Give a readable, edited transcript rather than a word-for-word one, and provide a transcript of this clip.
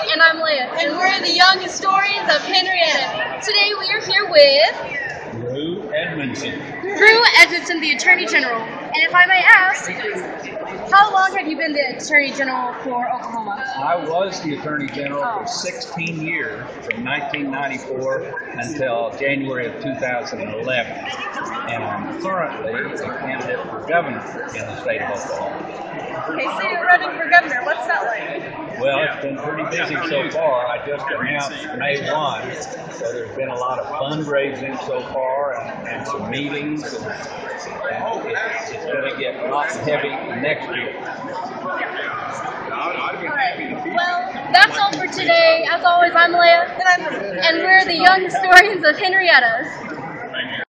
And I'm Leia. And we're the young historians of Henryetta. Today we are here with Edmondson, the Attorney General. And if I may ask, how long have you been the Attorney General for Oklahoma? I was the Attorney General for 16 years, from 1994 until January of 2011. And I'm currently a candidate for governor in the state of Oklahoma. Okay, so you're running for governor. What's that like? Well, it's been pretty busy so far. I just announced May 1, so there's been a lot of fundraising so far and some meetings. And it's going to get a lot heavy next year. Alright, well, that's all for today. As always, I'm Leia. And we're the young historians of Henryetta.